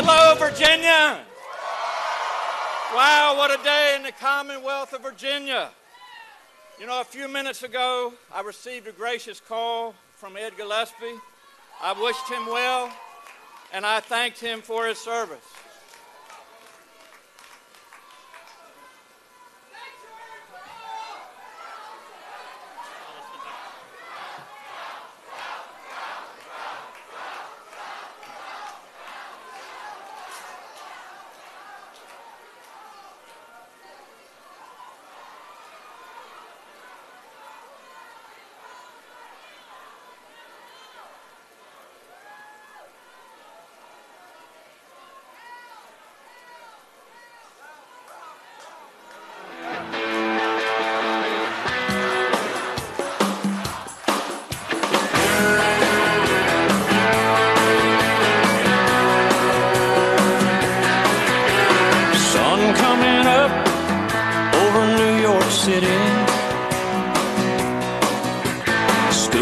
Hello, Virginia. Wow, what a day in the Commonwealth of Virginia. You know, a few minutes ago, I received a gracious call from Ed Gillespie. I wished him well, and I thanked him for his service. City.